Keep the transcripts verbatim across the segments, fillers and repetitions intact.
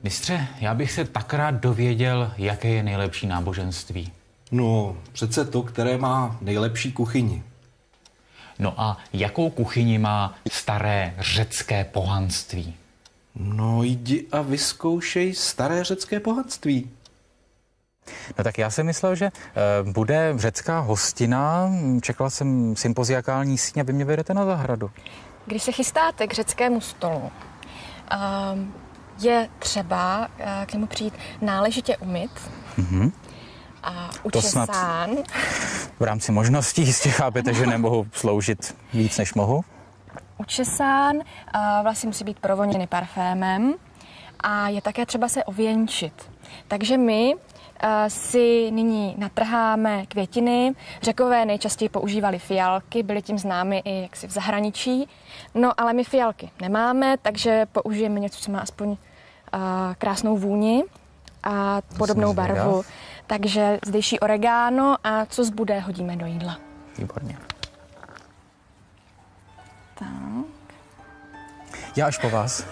Mistře, já bych se tak rád dověděl, jaké je nejlepší náboženství. No, přece to, které má nejlepší kuchyni. No a jakou kuchyni má staré řecké pohanství? No jdi a vyzkoušej staré řecké pohanství. No tak já jsem myslel, že e, bude řecká hostina. Čekal jsem sympoziakální síň a vy mě vedete na zahradu. Když se chystáte k řeckému stolu, um, je třeba uh, k němu přijít náležitě umyt mm-hmm. a učesán. V rámci možností jistě chápete, že nemohu sloužit víc, než mohu. Učesán, uh, vlasy musí být provoněny parfémem a je také třeba se ověnčit. Takže my uh, si nyní natrháme květiny. Řekové nejčastěji používali fialky, byly tím známy i jaksi v zahraničí. No ale my fialky nemáme, takže použijeme něco, co má aspoň uh, krásnou vůni a podobnou barvu. Takže zdejší oregano a co zbude, hodíme do jídla. Výborně. Tak. Já až po vás.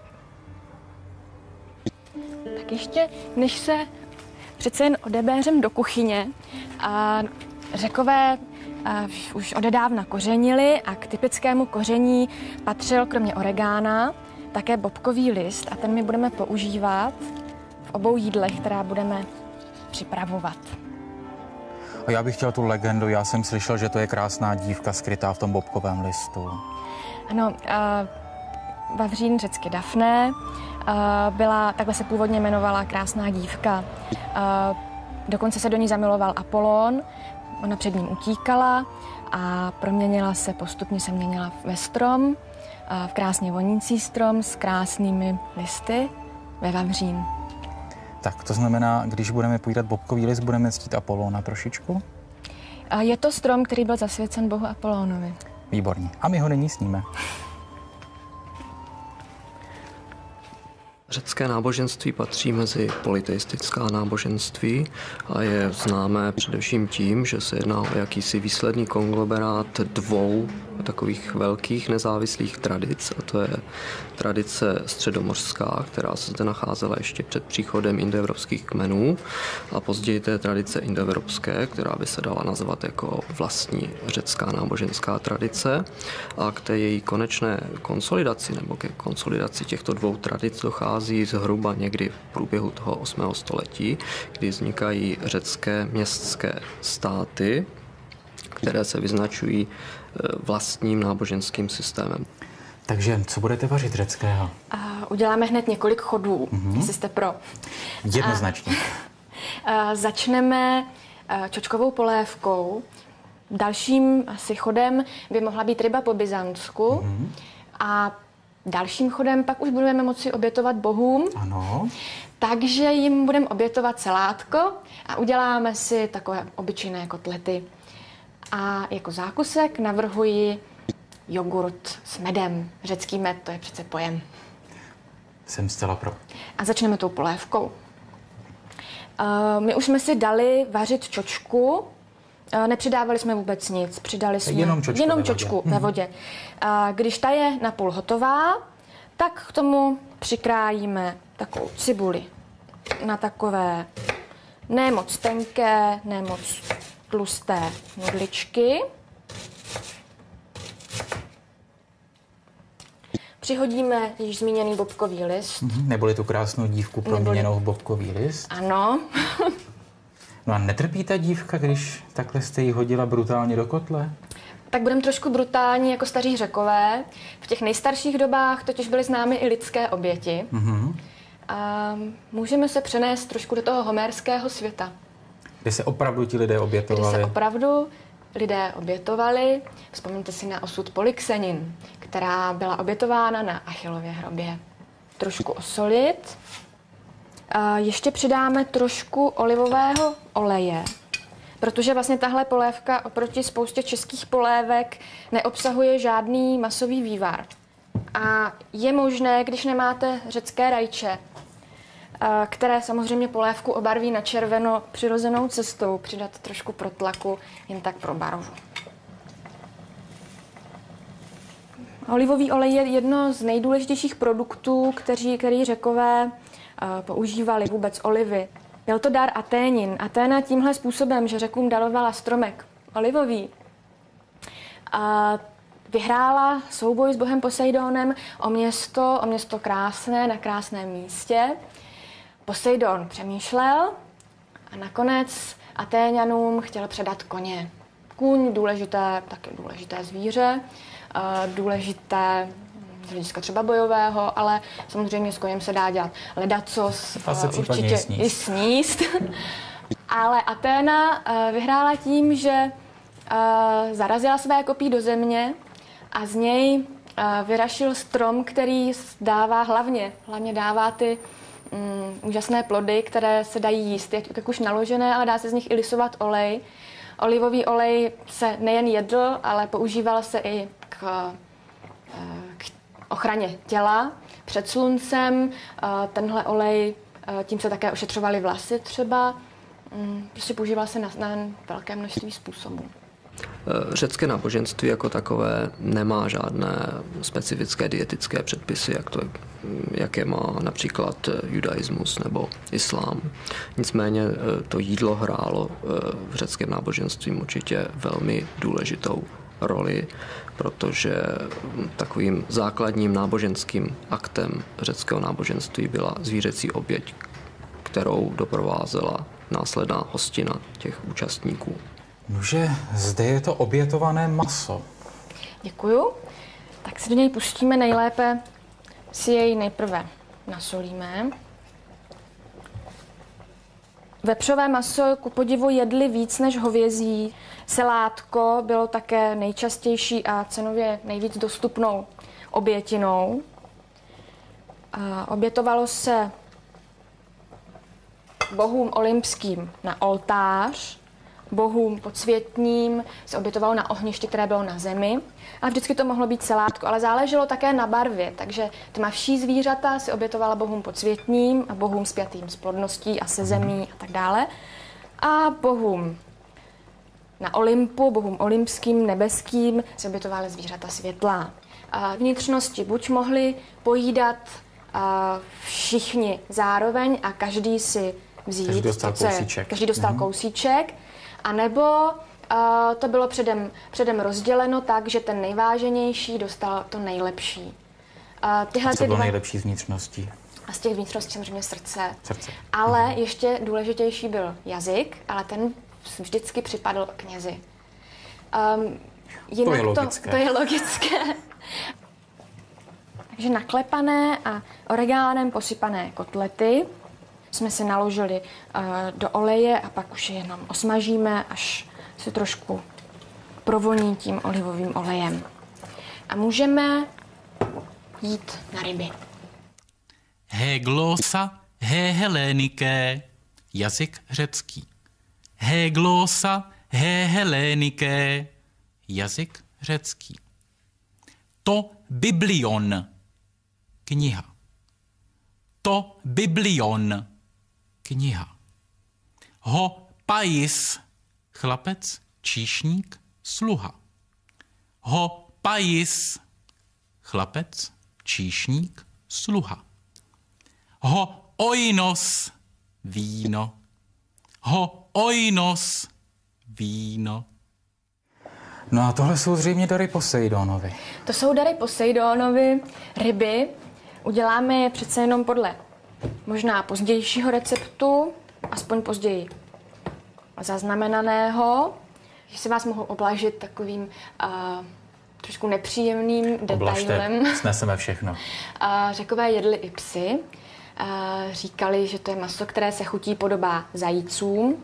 Tak ještě, než se přece jen odebéřem do kuchyně, a Řekové a už odedávna kořenili a k typickému koření patřil kromě oregána také bobkový list a ten my budeme používat v obou jídlech, která budeme připravovat. A já bych chtěl tu legendu. Já jsem slyšel, že to je krásná dívka skrytá v tom bobkovém listu. Ano, uh, Vavřín, řecky Dafné, uh, byla, takhle se původně jmenovala krásná dívka. Uh, dokonce se do ní zamiloval Apollon, ona před ním utíkala a proměnila se, postupně se měnila ve strom, uh, v krásně vonící strom s krásnými listy ve Vavřín. Tak to znamená, když budeme pojídat bobkový list, budeme ctít Apollona trošičku? Uh, je to strom, který byl zasvěcen bohu Apollonovi. Výborně. A my ho nyní sníme. Řecké náboženství patří mezi polyteistická náboženství a je známé především tím, že se jedná o jakýsi výsledný konglomerát dvou takových velkých nezávislých tradic, a to je tradice středomořská, která se zde nacházela ještě před příchodem indoevropských kmenů, a později té tradice indoevropské, která by se dala nazvat jako vlastní řecká náboženská tradice, a k té její konečné konsolidaci nebo ke konsolidaci těchto dvou tradic dochází zhruba někdy v průběhu toho osmého století, kdy vznikají řecké městské státy, které se vyznačují vlastním náboženským systémem. Takže co budete vařit řeckého? Uh, uděláme hned několik chodů, mm-hmm. jestli jste pro. Jednoznačně. Uh, uh, začneme uh, čočkovou polévkou. Dalším asi chodem by mohla být ryba po byzantsku. Mm-hmm. A dalším chodem pak už budeme moci obětovat bohům. Ano. Takže jim budeme obětovat salátko a uděláme si takové obyčejné kotlety. A jako zákusek navrhuji jogurt s medem. Řecký med, to je přece pojem. Jsem zcela pro. A začneme tou polévkou. Uh, my už jsme si dali vařit čočku. Uh, nepřidávali jsme vůbec nic. Přidali jsme jenom čočku, jenom ve, čočku vodě. ve vodě. Uh, když ta je napůl hotová, tak k tomu přikrájíme takovou cibuli na takové ne moc tenké, ne moc tlusté nudličky. Přihodíme již zmíněný bobkový list. Mm-hmm. Neboli tu krásnou dívku proměněnou v bobkový list. Ano. No a netrpí ta dívka, když takhle jste ji hodila brutálně do kotle? Tak budeme trošku brutální jako staří Řekové. V těch nejstarších dobách totiž byly známy i lidské oběti. Mm-hmm. A můžeme se přenést trošku do toho homérského světa. Kde se opravdu ti lidé obětovali? Kde se opravdu lidé obětovali. Vzpomeňte si na osud Polyxenin, která byla obětována na Achillově hrobě. Trošku osolit. A ještě přidáme trošku olivového oleje, protože vlastně tahle polévka oproti spoustě českých polévek neobsahuje žádný masový vývar. A je možné, když nemáte řecké rajče, které samozřejmě polévku obarví na červeno přirozenou cestou, přidat trošku protlaku, jen tak pro barvu. Olivový olej je jedno z nejdůležitějších produktů, kteří, který Řekové používali vůbec olivy. Byl to dar Aténin. Aténa tímhle způsobem, že Řekům darovala stromek olivový, a vyhrála souboj s bohem Poseidonem o město, o město krásné, na krásném místě. Poseidon přemýšlel a nakonec Atéňanům chtěl předat koně. Kůň, důležité, taky důležité zvíře, důležité z hlediska třeba bojového, ale samozřejmě s koněm se dá dělat ledacos, určitě i sníst. Ale Aténa vyhrála tím, že zarazila své kopí do země a z něj vyrašil strom, který dává hlavně, hlavně dává ty mm, úžasné plody, které se dají jíst. Je tak už naložené, ale dá se z nich i lisovat olej. Olivový olej se nejen jedl, ale používal se i k, k ochraně těla před sluncem. Tenhle olej, tím se také ošetřovaly vlasy třeba. Prostě používal se na, na velké množství způsobů. Řecké náboženství jako takové nemá žádné specifické dietické předpisy, jak to, jaké má například judaismus nebo islám. Nicméně to jídlo hrálo v řeckém náboženství určitě velmi důležitou roli, protože takovým základním náboženským aktem řeckého náboženství byla zvířecí oběť, kterou doprovázela následná hostina těch účastníků. Nože, zde je to obětované maso. Děkuju. Tak si do něj pustíme, nejlépe si jej nejprve nasolíme. Vepřové maso ku podivu jedli víc než hovězí. Selátko bylo také nejčastější a cenově nejvíc dostupnou obětinou. A obětovalo se bohům olympským na oltář, bohům podsvětním se obětovalo na ohništi, které bylo na zemi. A vždycky to mohlo být selátko, ale záleželo také na barvě, takže tmavší zvířata si obětovala bohům podsvětním a bohům spjatým s plodností a se zemí a tak dále. A bohům na Olympu, bohům olympským, nebeským, se obětovaly zvířata světlá. A vnitřnosti buď mohli pojídat a všichni zároveň a každý si vzít. Každý dostal kousíček. Každý dostal mm-hmm. kousíček. A nebo uh, to bylo předem, předem rozděleno tak, že ten nejváženější dostal to nejlepší. Uh, tyhle a co ty bylo dva... nejlepší z vnitřností? A z těch vnitřností samozřejmě srdce. Srdce. Ale mm-hmm. ještě důležitější byl jazyk, ale ten vždycky připadl knězi. Um, jinak to je logické. To, to je logické. Takže naklepané a oregánem posypané kotlety jsme si naložili uh, do oleje a pak už je jenom osmažíme, až se trošku provoní tím olivovým olejem. A můžeme jít na ryby. He glosa, he heléniké, jazyk řecký. He glosa, he heléniké, jazyk řecký. To biblion, kniha. To biblion, kniha. Ho pais, chlapec, číšník, sluha. Ho pais, chlapec, číšník, sluha. Ho oinos, víno. Ho oinos, víno. No a tohle jsou zřejmě dary Poseidonovi. To jsou dary Poseidonovi, ryby. Uděláme je přece jenom podle možná pozdějšího receptu, aspoň později zaznamenaného. Když se vás mohu oblažit takovým uh, trošku nepříjemným detailem. Oblažte, sneseme všechno. Uh, Řekové jedli i psy. Uh, říkali, že to je maso, které se chutí podobá zajícům.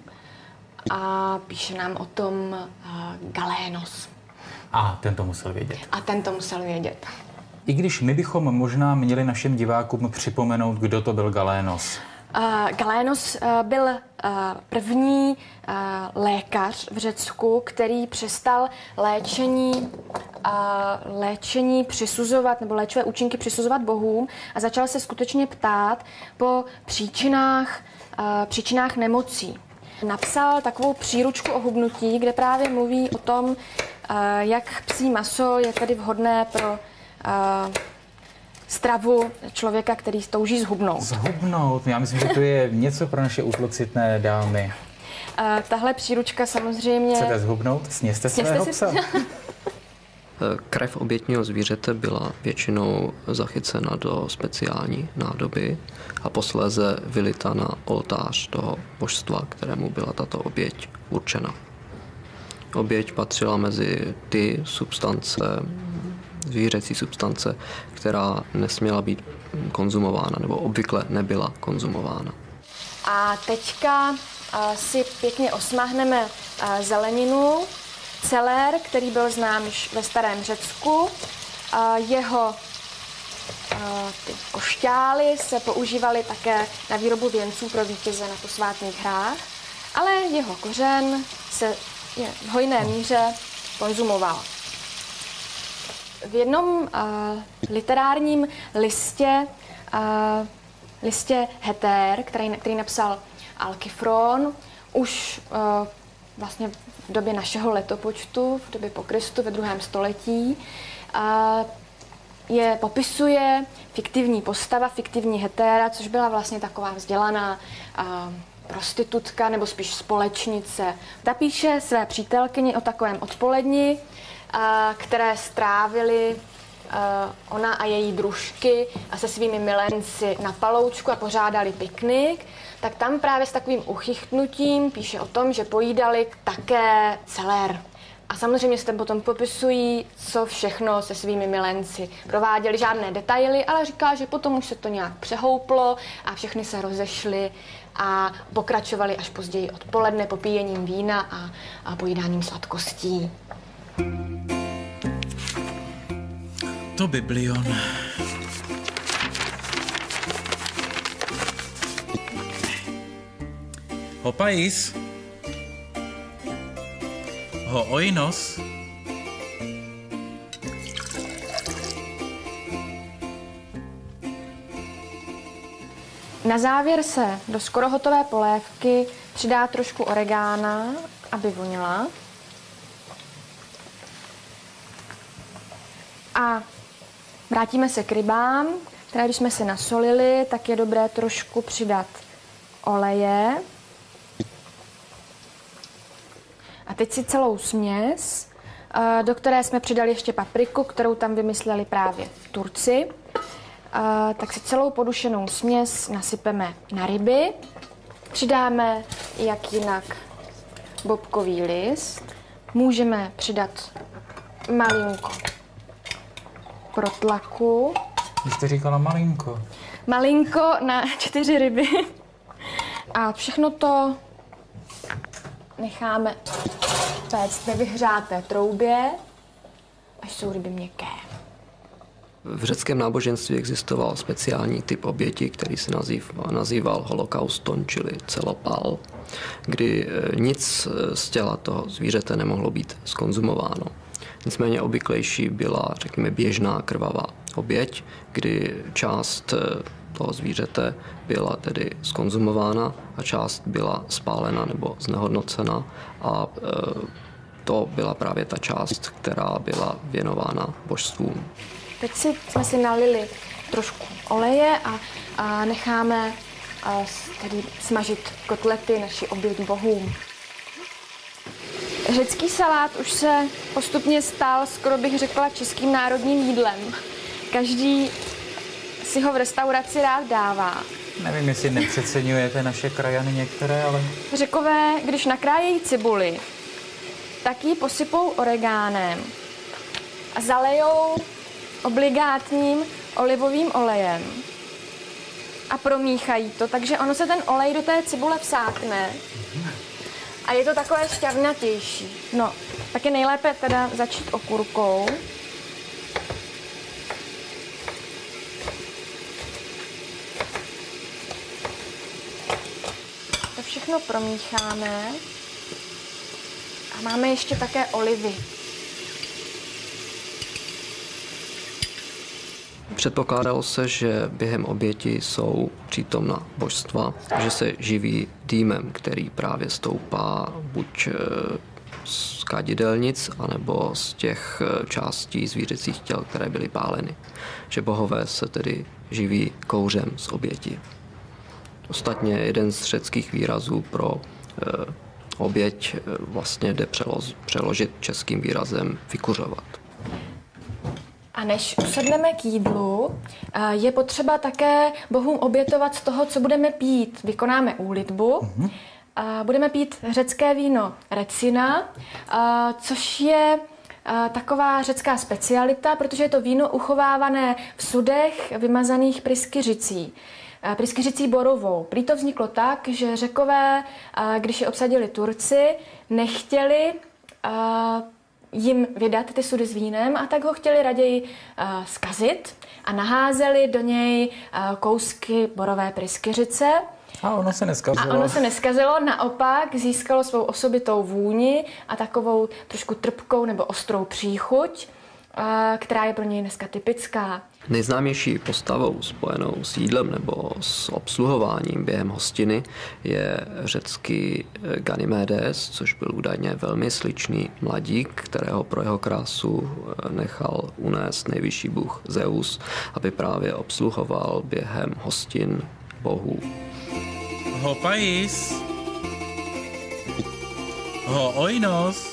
A píše nám o tom uh, Galénos. A ten to musel vědět. A ten to musel vědět. I když my bychom možná měli našim divákům připomenout, kdo to byl Galénos. Uh, Galénos uh, byl uh, první uh, lékař v Řecku, který přestal léčení, uh, léčení přisuzovat, nebo léčivé účinky přisuzovat bohům a začal se skutečně ptát po příčinách, uh, příčinách nemocí. Napsal takovou příručku o hubnutí, kde právě mluví o tom, uh, jak psí maso je tedy vhodné pro uh, stravu člověka, který touží zhubnout. Zhubnout? Já myslím, že to je něco pro naše útlocitné dámy. Uh, tahle příručka samozřejmě... Chcete zhubnout? Sněste svého si... psa. Krev obětního zvířete byla většinou zachycena do speciální nádoby a posléze vylita na oltář toho božstva, kterému byla tato oběť určena. Oběť patřila mezi ty substance, zvířecí substance, která nesměla být konzumována nebo obvykle nebyla konzumována. A teďka uh, si pěkně osmahneme uh, zeleninu, celer, který byl znám již ve starém Řecku. Uh, jeho uh, ty košťály se používaly také na výrobu věnců pro vítěze na posvátných hrách, ale jeho kořen se je, v hojné míře konzumoval. V jednom uh, literárním listě, uh, listě Hetér, který, který napsal Alkyfron, už uh, vlastně v době našeho letopočtu, v době po Kristu, ve druhém století, uh, je, popisuje fiktivní postava, fiktivní Hetéra, což byla vlastně taková vzdělaná uh, prostitutka, nebo spíš společnice. Ta píše své přítelkyni o takovém odpoledni, které strávily ona a její družky a se svými milenci na paloučku a pořádali piknik, tak tam právě s takovým uchychtnutím píše o tom, že pojídali také celer. A samozřejmě se tam potom popisují, co všechno se svými milenci prováděli, žádné detaily, ale říká, že potom už se to nějak přehouplo a všechny se rozešly a pokračovali až později odpoledne popíjením vína a, a pojídáním sladkostí. To biblion. Hopais. Ho oinos. Na závěr se do skoro hotové polévky přidá trošku oregána, aby vonila. A vrátíme se k rybám, které když jsme si nasolili, tak je dobré trošku přidat oleje. A teď si celou směs, do které jsme přidali ještě papriku, kterou tam vymysleli právě Turci, tak si celou podušenou směs nasypeme na ryby. Přidáme jak jinak bobkový list. Můžeme přidat malinko protlaku. Vy jste říkala malinko. Malinko na čtyři ryby. A všechno to necháme péct ve vyhřáté troubě, až jsou ryby měkké. V řeckém náboženství existoval speciální typ oběti, který se nazýv, nazýval holokauston, čili celopál, kdy nic z těla toho zvířete nemohlo být zkonzumováno. Nicméně obvyklejší byla, řekněme, běžná krvavá oběť, kdy část toho zvířete byla tedy zkonzumována a část byla spálena nebo znehodnocena a to byla právě ta část, která byla věnována božstvům. Teď si, jsme si nalili trošku oleje a, a necháme a, tedy smažit kotlety, naši oběť bohům. Řecký salát už se postupně stal, skoro bych řekla, českým národním jídlem. Každý si ho v restauraci rád dává. Nevím, jestli nepřeceňujete naše krajany některé, ale... Řekové, když nakrájejí cibuli, tak ji posypou oregánem a zalejou obligátním olivovým olejem a promíchají to, takže ono se ten olej do té cibule vsákne a je to takové šťavnatější. No, tak je nejlépe teda začít okurkou. To všechno promícháme a máme ještě také olivy. Předpokládalo se, že během oběti jsou přítomna božstva, že se živí dýmem, který právě stoupá buď z kadidelnic anebo z těch částí zvířecích těl, které byly páleny. Že bohové se tedy živí kouřem z oběti. Ostatně jeden z řeckých výrazů pro e, oběť e, vlastně jde přelož, přeložit českým výrazem vykuřovat. A než usedneme k jídlu, je potřeba také bohům obětovat z toho, co budeme pít. Vykonáme úlitbu. Mm-hmm. Budeme pít řecké víno recina, což je taková řecká specialita, protože je to víno uchovávané v sudech vymazaných pryskyřicí. Pryskyřicí borovou. Prý to vzniklo tak, že Řekové, když je obsadili Turci, nechtěli jim vydat ty sudy s vínem a tak ho chtěli raději uh, zkazit a naházeli do něj uh, kousky borové pryskyřice. A ono se neskazilo. A ono se neskazilo, naopak získalo svou osobitou vůni a takovou trošku trpkou nebo ostrou příchuť, uh, která je pro něj dneska typická. Nejznámější postavou spojenou s jídlem nebo s obsluhováním během hostiny je řecký Ganymedes, což byl údajně velmi sličný mladík, kterého pro jeho krásu nechal unést nejvyšší bůh Zeus, aby právě obsluhoval během hostin bohů. Ho pais. Ho oinos.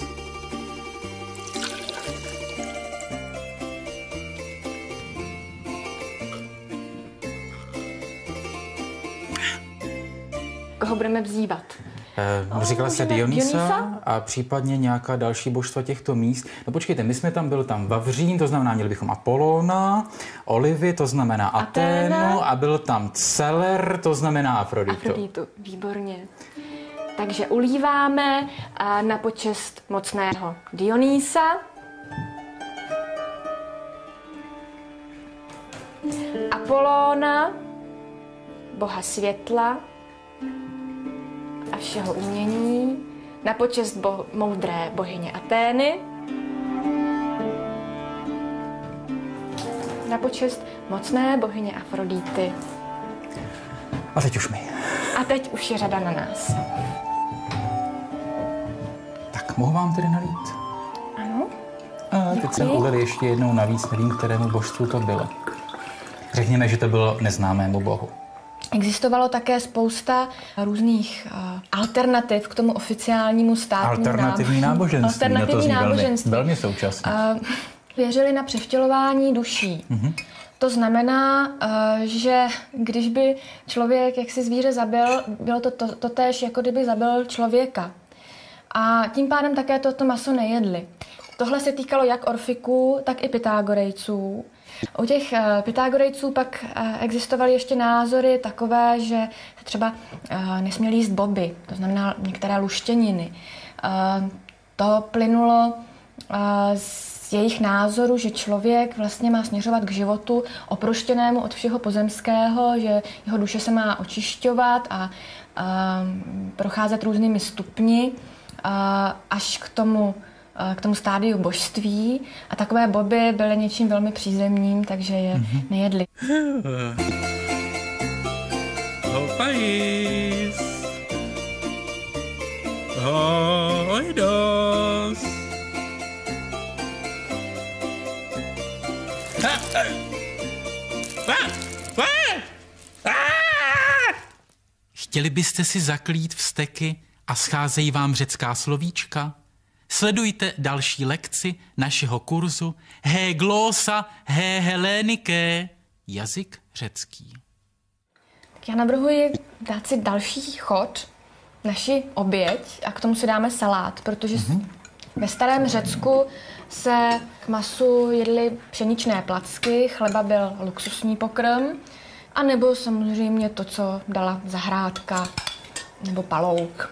Koho budeme vzývat? Eh, říkala se Dionýsa? Dionýsa a případně nějaká další božstva těchto míst. No počkejte, my jsme tam, byl tam Vavřín, to znamená, měli bychom Apolóna, Olivy, to znamená Aténu, Aténa. a byl tam Celer, to znamená Afroditu. Afroditu, výborně. Takže ulíváme na počest mocného Dionýsa. Apolóna, boha světla a všeho umění, na počest bo- moudré bohyně Atény, na počest mocné bohyně Afrodity. A teď už my. A teď už je řada na nás. Tak mohu vám tedy nalít? Ano. A teď jsem uvedl ještě jednou navíc, nevím, kterému božstvu to bylo. Řekněme, že to bylo neznámému bohu. Existovalo také spousta různých uh, alternativ k tomu oficiálnímu státnímu Alternativní náboženství. Alternativní no to zní náboženství. Velmi, velmi současně. Uh, věřili na převtělování duší. Mm-hmm. To znamená, uh, že když by člověk jaksi zvíře zabil, bylo to, to, to též, jako kdyby zabil člověka. A tím pádem také toto maso nejedli. Tohle se týkalo jak Orfiků, tak i Pythagorejců. U těch uh, Pythagorejců pak uh, existovaly ještě názory takové, že třeba uh, nesměli jíst boby, to znamená některé luštěniny. Uh, to plynulo uh, z jejich názoru, že člověk vlastně má směřovat k životu oproštěnému od všeho pozemského, že jeho duše se má očišťovat a uh, procházet různými stupni uh, až k tomu k tomu stádiu božství a takové boby byly něčím velmi přízemním, takže je mm-hmm. nejedli. Ho pais. Ho oidos. Chtěli byste si zaklít vzteky a scházejí vám řecká slovíčka? Sledujte další lekci našeho kurzu He glosa, he heléniké, jazyk řecký. Já navrhuji dát si další chod, naši oběť a k tomu si dáme salát, protože mm-hmm. ve starém Řecku se k masu jedly pšeničné placky, chleba byl luxusní pokrm, a nebo samozřejmě to, co dala zahrádka nebo palouk.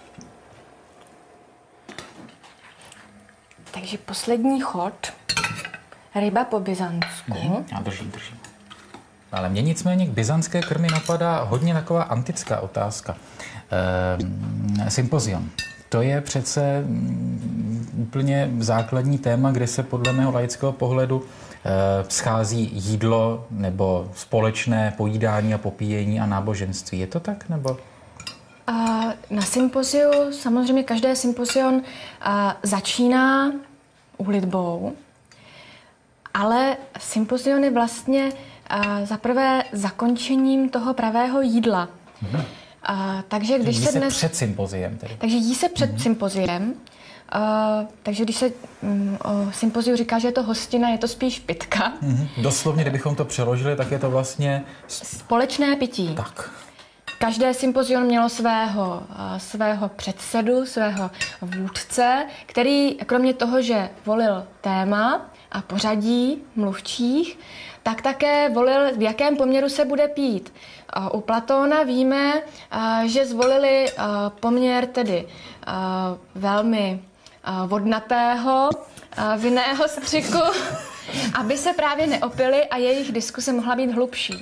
Takže poslední chod, ryba po byzantsku. Hmm, já držím, držím. Ale mě nicméně k byzantské krmi napadá hodně taková antická otázka. Ehm, sympozion. To je přece mm, úplně základní téma, kde se podle mého laického pohledu e, schází jídlo nebo společné pojídání a popíjení a náboženství. Je to tak, nebo? Na sympoziu, samozřejmě každé sympozion začíná úlitbou, ale sympozion je vlastně zaprvé zakončením toho pravého jídla. Mm-hmm. Takže když jí se se dnes... před sympoziem tedy. Takže jí se před mm-hmm. sympoziem. Uh, takže když se um, o sympoziu říká, že je to hostina, je to spíš pitka. Mm-hmm. Doslovně, kdybychom to přeložili, tak je to vlastně... Společné pití. Tak. Každé sympozion mělo svého, uh, svého předsedu, svého vůdce, který kromě toho, že volil téma a pořadí mluvčích, tak také volil, v jakém poměru se bude pít. Uh, u Platóna víme, uh, že zvolili uh, poměr tedy uh, velmi vodnatého vinného střiku, aby se právě neopili a jejich diskuse mohla být hlubší.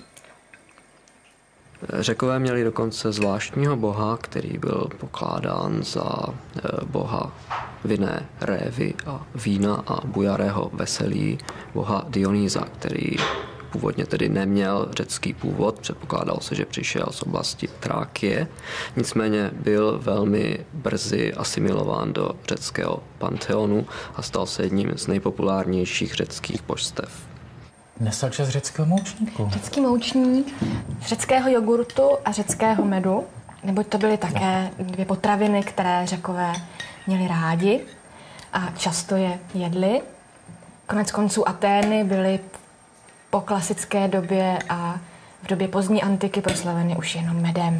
Řekové měli dokonce zvláštního boha, který byl pokládán za boha vinné révy a vína a bujarého veselí, boha Dionýza, který původně tedy neměl řecký původ, předpokládalo se, že přišel z oblasti Trákie, nicméně byl velmi brzy asimilován do řeckého panteonu a stal se jedním z nejpopulárnějších řeckých božstev. Nesl čas řeckého moučníku. Řecký moučník, řeckého jogurtu a řeckého medu, neboť to byly také dvě potraviny, které Řekové měli rádi a často je jedli. Konec konců Atény byly po klasické době a v době pozdní antiky proslaveny už jenom medem.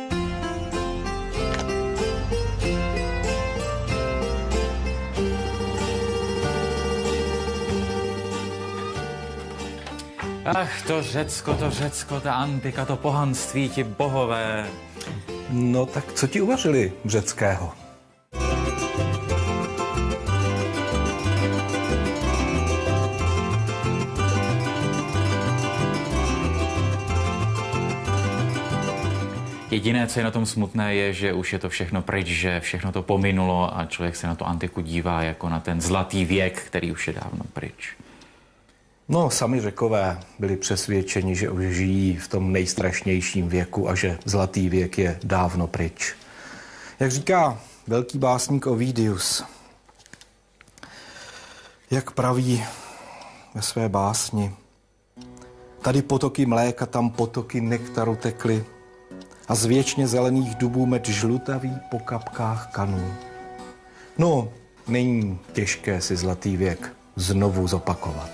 Ach, to Řecko, to Řecko, ta antika, to pohanství, ti bohové. No tak co ti uvařili řeckého? Jediné, co je na tom smutné, je, že už je to všechno pryč, že všechno to pominulo a člověk se na tu antiku dívá jako na ten zlatý věk, který už je dávno pryč. No, sami Řekové byli přesvědčeni, že už žijí v tom nejstrašnějším věku a že zlatý věk je dávno pryč. Jak říká velký básník Ovidius, jak praví ve své básni, tady potoky mléka, tam potoky nektaru tekly a z věčně zelených dubů med žlutavý po kapkách kanů. No, není těžké si zlatý věk znovu zopakovat.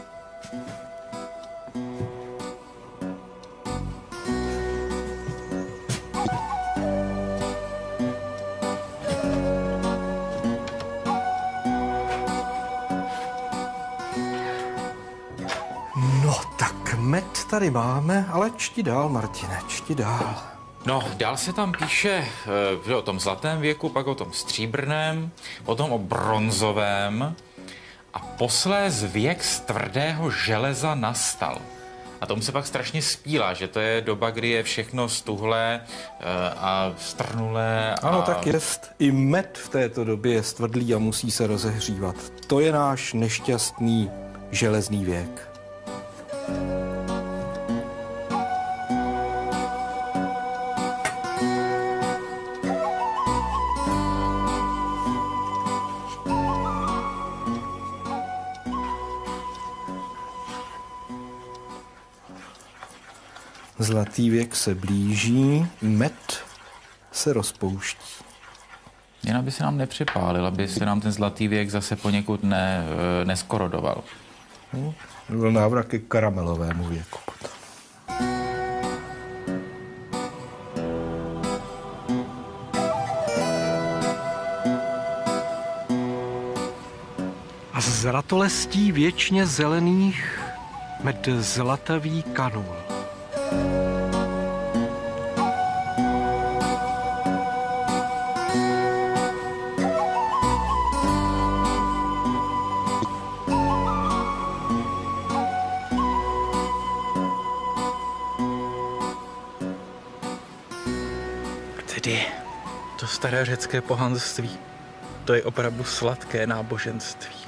No tak med tady máme, ale čti dál, Martine, čti dál. No, dál se tam píše že o tom zlatém věku, pak o tom stříbrném, potom o bronzovém a posléz věk z tvrdého železa nastal. A tomu se pak strašně spílá, že to je doba, kdy je všechno stuhlé a strnulé. A... Ano, tak jest. I med v této době je stvrdlý a musí se rozehřívat. To je náš nešťastný železný věk. Zlatý věk se blíží, med se rozpouští. Jen aby se nám nepřipálil, aby se nám ten zlatý věk zase poněkud ne, neskorodoval. No, byl návrat ke karamelovému věku potom. A z zlatolestí věčně zelených med zlatavý kanul. Tedy to staré řecké pohanství, to je opravdu sladké náboženství.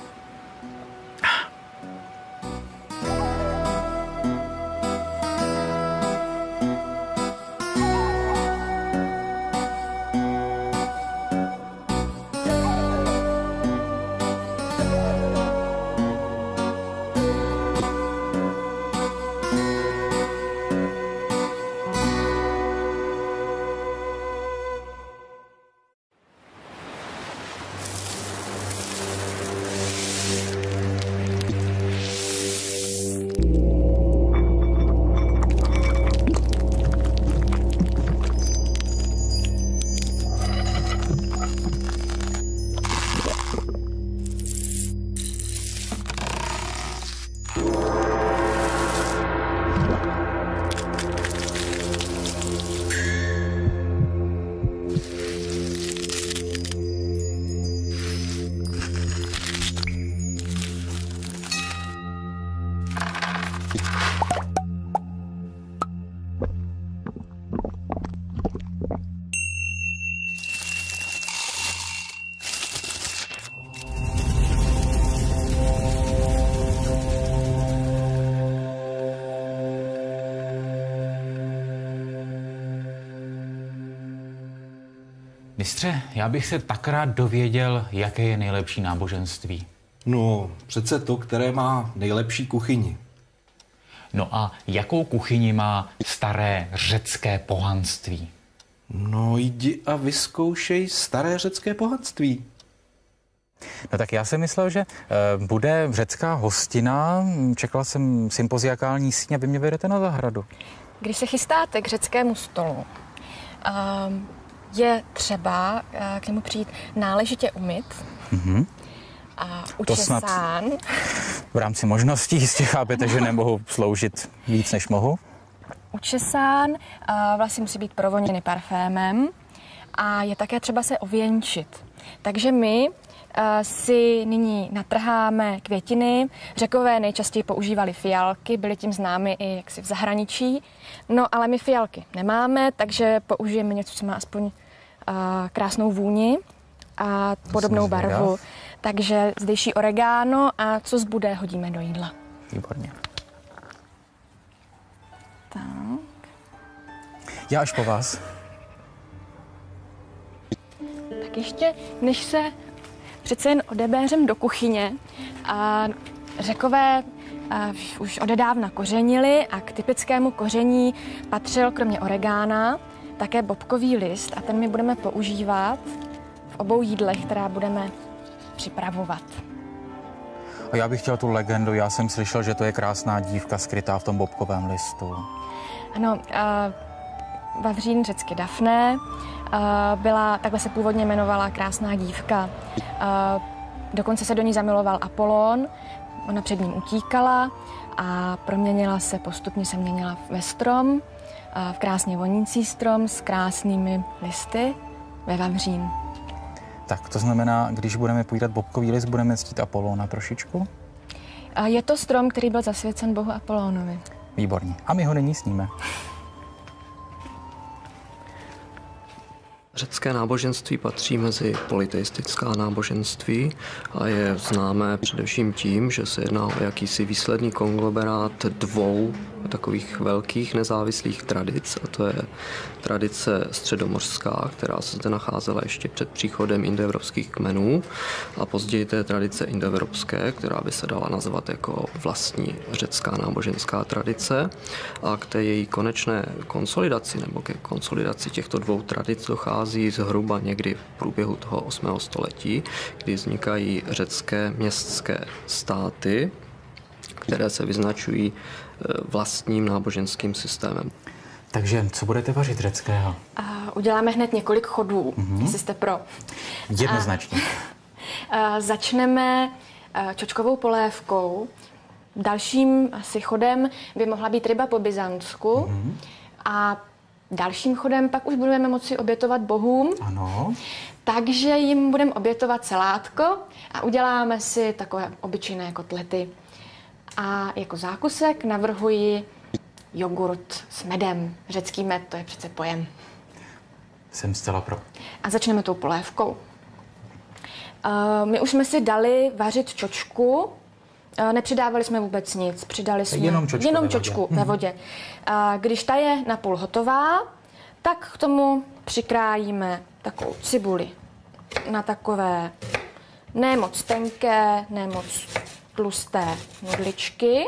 Mistře, já bych se tak rád dověděl, jaké je nejlepší náboženství. No, přece to, které má nejlepší kuchyni. No a jakou kuchyni má staré řecké pohanství? No jdi a vyzkoušej staré řecké pohanství. No tak já jsem myslel, že e, bude řecká hostina. Čekal jsem sympoziakální síň a vy mě vedete na zahradu. Když se chystáte k řeckému stolu, um, je třeba uh, k němu přijít náležitě umyt Mm-hmm. a To snad učesán. v rámci možností jistě chápete, že nemohu sloužit víc, než mohu. Učesán, uh, vlasy musí být provoněny parfémem a je také třeba se ověnčit. Takže my uh, si nyní natrháme květiny. Řekové nejčastěji používali fialky, byly tím známy i jaksi v zahraničí. No ale my fialky nemáme, takže použijeme něco, co má aspoň uh, krásnou vůni a podobnou barvu. Takže zdejší oregano a co zbude, hodíme do jídla. Výborně. Tak. Já až po vás. Tak ještě, než se přece jen odebéřem do kuchyně, a Řekové a už odedávna kořenili a k typickému koření patřil kromě oregána také bobkový list a ten my budeme používat v obou jídlech, která budeme připravovat. A já bych chtěl tu legendu. Já jsem slyšel, že to je krásná dívka skrytá v tom bobkovém listu. Ano, uh, Vavřín, řecky Dafné, uh, byla, takhle se původně jmenovala krásná dívka. Uh, dokonce se do ní zamiloval Apollon, ona před ním utíkala a proměnila se, postupně se měnila ve strom, uh, v krásně vonící strom s krásnými listy ve Vavřín. Tak to znamená, když budeme pojídat bobkový list, budeme ctít Apollona trošičku? Uh, je to strom, který byl zasvěcen bohu Apollonovi. Výborně. A my ho nyní sníme. Řecké náboženství patří mezi polyteistická náboženství a je známé především tím, že se jedná o jakýsi výsledný konglomerát dvou takových velkých nezávislých tradic, a to je tradice středomořská, která se zde nacházela ještě před příchodem indoevropských kmenů, a později té tradice indoevropské, která by se dala nazvat jako vlastní řecká náboženská tradice, a k té její konečné konsolidaci nebo ke konsolidaci těchto dvou tradic dochází zhruba někdy v průběhu toho osmého století, kdy vznikají řecké městské státy, které se vyznačují vlastním náboženským systémem. Takže co budete vařit řeckého? Uh, uděláme hned několik chodů, mm-hmm. jestli jste pro. Jednoznačně. Uh, uh, začneme uh, čočkovou polévkou. Dalším asi chodem by mohla být ryba po byzantsku. Mm-hmm. A dalším chodem pak už budeme moci obětovat bohům. Ano. Takže jim budeme obětovat celátko a uděláme si takové obyčejné kotlety. A jako zákusek navrhuji jogurt s medem. Řecký med, to je přece pojem. Jsem zcela pro. A začneme tou polévkou. Uh, my už jsme si dali vařit čočku. Uh, nepřidávali jsme vůbec nic. Přidali jsme jenom čočku, jenom ve, čočku vodě. ve vodě. Uh, když ta je napůl hotová, tak k tomu přikrájíme takovou cibuli na takové ne moc tenké, ne moc tlusté nudličky.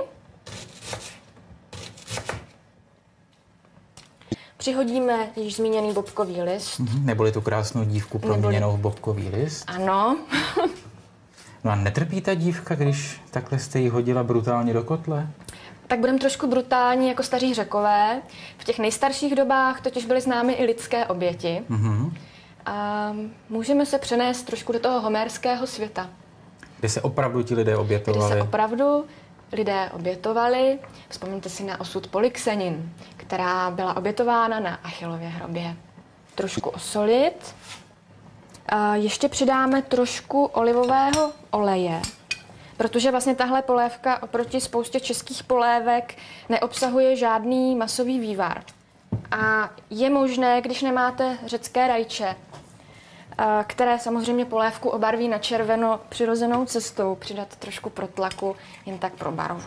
Přihodíme již zmíněný bobkový list. Mm-hmm. Neboli tu krásnou dívku proměněnou v bobkový list. Ano. No a netrpí ta dívka, když takhle jste ji hodila brutálně do kotle? Tak budeme trošku brutální jako staří Řekové. V těch nejstarších dobách totiž byly známy i lidské oběti. Mm-hmm. A můžeme se přenést trošku do toho homérského světa. Kde se opravdu ti lidé obětovali? Kde se opravdu lidé obětovali. Vzpomeňte si na osud Polyxenin, která byla obětována na Achillově hrobě. Trošku osolit. A ještě přidáme trošku olivového oleje, protože vlastně tahle polévka oproti spoustě českých polévek neobsahuje žádný masový vývar. A je možné, když nemáte řecké rajče, které samozřejmě polévku obarví na červeno přirozenou cestou, přidat trošku protlaku, jen tak pro barvu.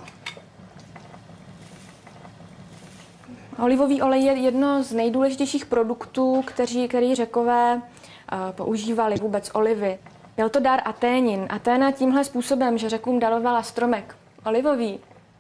Olivový olej je jedno z nejdůležitějších produktů, kteří, který Řekové používali vůbec olivy. Byl to dar Aténin. Aténa tímhle způsobem, že Řekům darovala stromek olivový,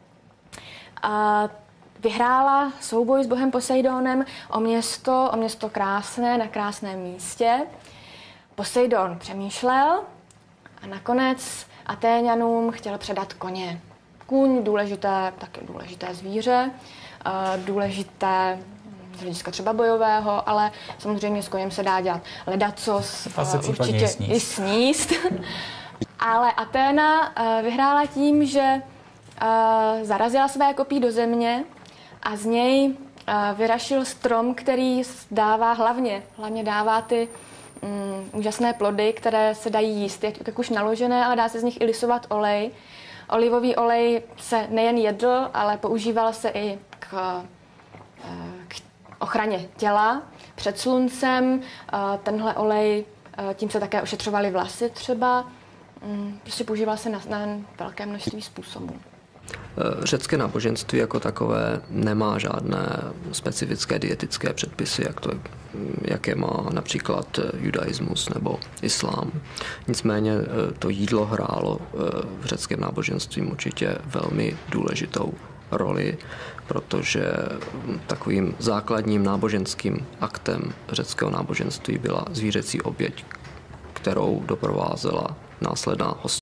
a vyhrála souboj s bohem Poseidonem o město, o město krásné, na krásném místě. Poseidon přemýšlel a nakonec Atéňanům chtěl předat koně. Kůň, důležité, taky důležité zvíře, důležité z hlediska třeba bojového, ale samozřejmě s koněm se dá dělat ledacos, určitě sníst. i sníst. Ale Aténa vyhrála tím, že zarazila své kopí do země a z něj vyrašil strom, který dává hlavně, hlavně dává ty mm, úžasné plody, které se dají jíst, jak už naložené, ale dá se z nich i lisovat olej. Olivový olej se nejen jedl, ale používal se i k, k ochraně těla před sluncem. Tenhle olej, tím se také ošetřovaly vlasy třeba. Prostě používal se na, na velké množství způsobů. Řecké náboženství jako takové nemá žádné specifické dietické předpisy, jak to, jaké má například judaismus nebo islám. Nicméně to jídlo hrálo v řeckém náboženství určitě velmi důležitou roli, protože takovým základním náboženským aktem řeckého náboženství byla zvířecí oběť, kterou doprovázela následná